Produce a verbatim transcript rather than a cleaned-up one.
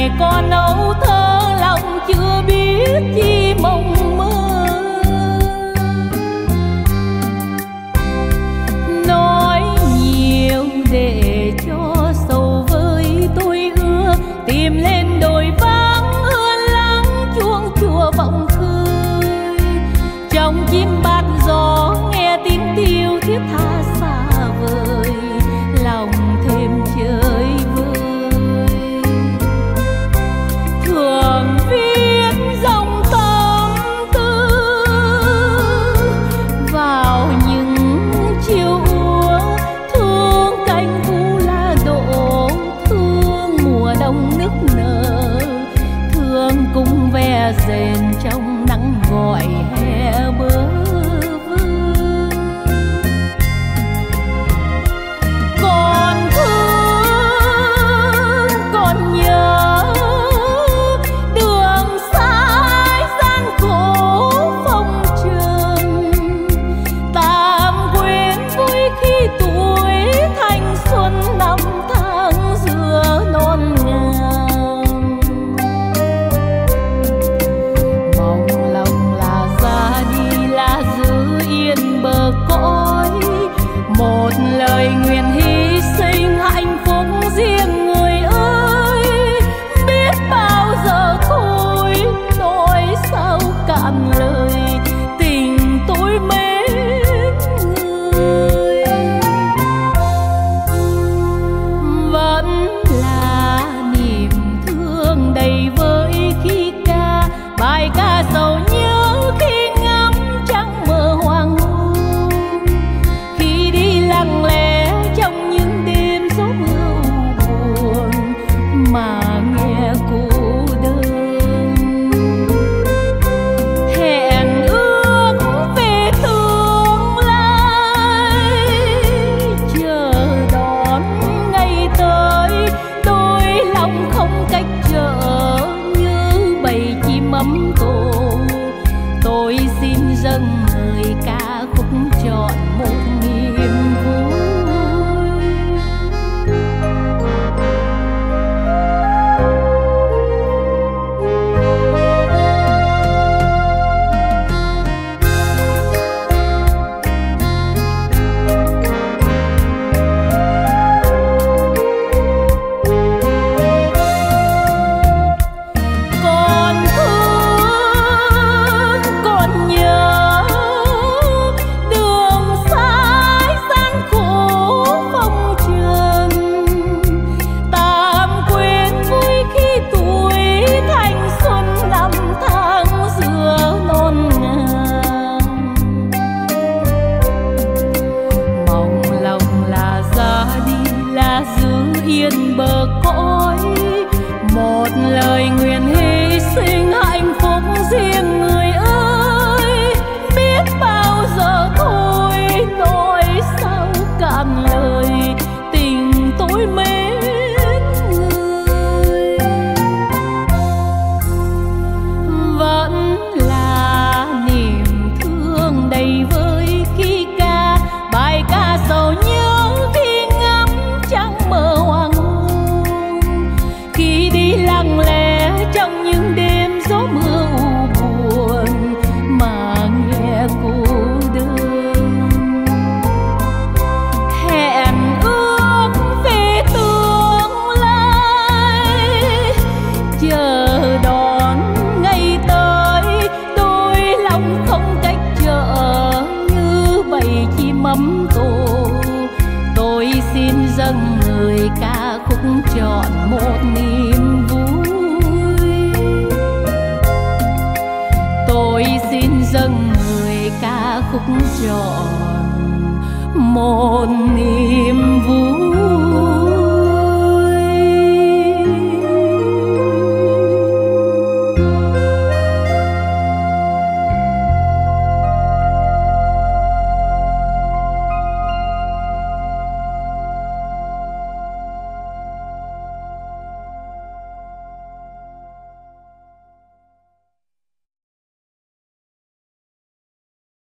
ngày còn âu thơ lòng chưa biết chi mộng mơ. Nói nhiều để cho sầu với tôi ưa, tìm lên đồi vắng ưa lắng chuông chùa vọng khơi. Trong chim bát gió nghe tiếng tiêu thiết tha xa vời, lòng thêm chơi vơi. Thường viết dòng tâm tư vào những chiều úa, thương cánh vu la đổ, thương mùa đông nức nở, thương cung ve rền trong nắng gọi hè bơ vơ. Còn thương còn nhớ đường sái gian khổ phong trần, tạm quên vui khi tuổi thanh xuân năm tháng giữa non ngàn. Mong lòng là ra đi là giữ yên bờ cõi, một lời nguyện hy sinh hạnh phúc riêng người ơi. Biết bao giờ thôi nói sao cạn lời, tình tôi mến người. Vẫn là niềm thương đầy vơi khi ca bài ca sầu nhớ, khi ngắm trăng mơ hoàng hôn, khi đi lặng lẽ trong những đêm gió mưa buồn mà nghe cô đơn. Hẹn ước về tương lai, chờ đón ngày tới, đôi lòng không cách trở như bầy chim ấm tổ. Tôi xin dâng lời ca khúc chọn một niềm vui. Còn thương còn nhớ đường sái gian khổ phong trần, tạm quên vui khi tuổi thanh xuân năm tháng giữa non ngàn. Mong lòng là ra đi là giữ yên bờ cõi, một lời nguyện hy sinh hạnh phúc riêng người ơi. Biết bao giờ thôi nói sao cạn lời, tình tôi mến người. Vẫn là niềm thương đầy vơi khi ca bài ca sầu nhớ, khi ngắm trăng mơ hoàng hôn, khi đi lặng lẽ trong những đêm gió mưa u buồn mà nghe cô đơn. Hẹn ước về tương lai, chờ đón ngày tới, đôi lòng không cách trở như bầy chim ấm tổ. Tôi xin dâng lời ca khúc chọn một niềm vui. Tôi xin dâng lời ca khúc chọn một niềm